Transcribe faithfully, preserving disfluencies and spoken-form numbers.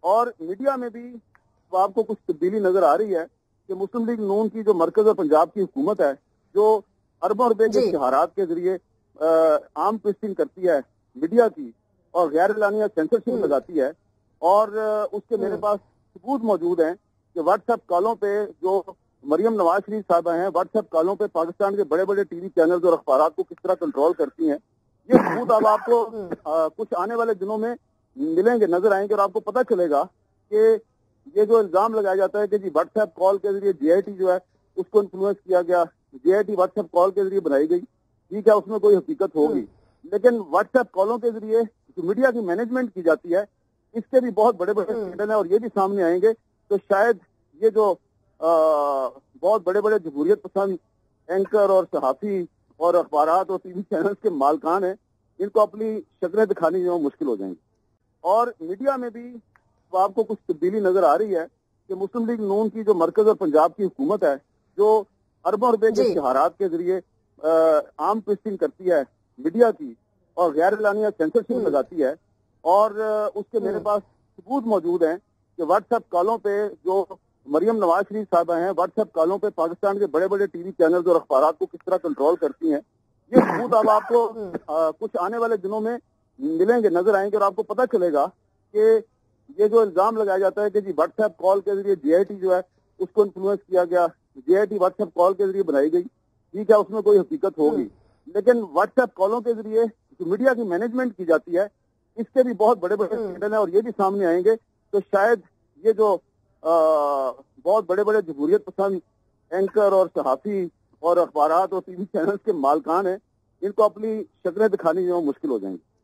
اور میڈیا میں بھی آپ کو کچھ تبدیلی نظر آ رہی ہے کہ مسلم لیگ نون کی جو مرکز اور پنجاب کی حکومت ہے جو اربوں روپے کے اشتہارات کے ذریعے عام ٹویسٹنگ کرتی ہے میڈیا کی اور غیر اعلانیہ سینسرشپ لگاتی ہے، اور اس کے میرے پاس ثبوت موجود ہیں کہ واٹس ایپ کالوں پہ جو مریم نواز شریف صاحبہ ہیں واٹس ایپ کالوں پہ پاکستان کے بڑے بڑے ٹی وی چینلز اور اخبارات کو کس طرح کنٹرول کرتی ہیں. یہ ثبوت اب آپ کو کچھ آنے والے دنوں میں ملیں گے، نظر آئیں گے، اور آپ کو پتہ چلے گا کہ یہ جو الزام لگایا جاتا ہے کہ جی واٹس ایپ کال کے ذریعے جے آئی ٹی جو ہے اس کو انفلوئنس کیا گیا، J I T WhatsApp call کے ذریعے بنائی گئی، ٹھیک ہے، اس میں کوئی حقیقت ہوگی، لیکن واٹس ایپ کالوں کے ذریعے جو میڈیا کی مینجمنٹ کی جاتی ہے اس کے بھی بہت بڑے بڑے اسکینڈل ہیں، اور یہ بھی سامنے آئیں گے. تو شاید یہ جو بہت بڑے بڑے جمہوریت پسند اینکر اور صحافی اور اخبارات اور ٹی وی چینلز کے مالکان ہیں، ان کو اپنی شکلیں دکھانی جو مشکل ہو جائیں گی. اور میڈیا میں بھی آپ کو کچھ تبدیلی نظر آ رہی ہے کہ مسلم لیگ نون کی جو مرکز اور پنجاب کی حکومت ہے جو اربوں روپے کے اشتہارات کے ذریعے عام ٹویسٹنگ کرتی ہے میڈیا کی اور غیر اعلانیہ سینسرشپ لگاتی ہے، اور اس کے میرے پاس ثبوت موجود ہیں کہ واٹس ایپ کالوں پہ جو مریم نواز شریف صاحبہ ہیں واٹس ایپ کالوں پہ پاکستان کے بڑے بڑے ٹی وی چینلز اور اخبارات کو کس طرح کنٹرول کرتی ہیں. یہ ثبوت اب آپ کو کچھ آنے والے دنوں میں ملیں گے، نظر آئیں گے، اور آپ کو پتہ چلے گا کہ یہ جو الزام لگایا جاتا ہے کہ جی واٹس ایپ کال کے ذریعے جے آئی ٹی جو ہے اس کو انفلوئنس کیا گیا، J I T WhatsApp call کے ذریعے بنائی گئی، ٹھیک ہے، اس میں کوئی حقیقت ہوگی، لیکن واٹس ایپ کالوں کے ذریعے جو میڈیا کی مینجمنٹ کی جاتی ہے اس کے بھی بہت بڑے بڑے اسکینڈل ہیں، اور یہ بھی سامنے آئیں گے. تو شاید یہ جو بہت بڑے بڑے جمہوریت پسند اینکر اور صحافی اور اخبارات اور ٹی وی چینلز کے مالکان ہیں، ان کو اپنی شکلیں دکھانی جو مشکل ہو جائیں گی.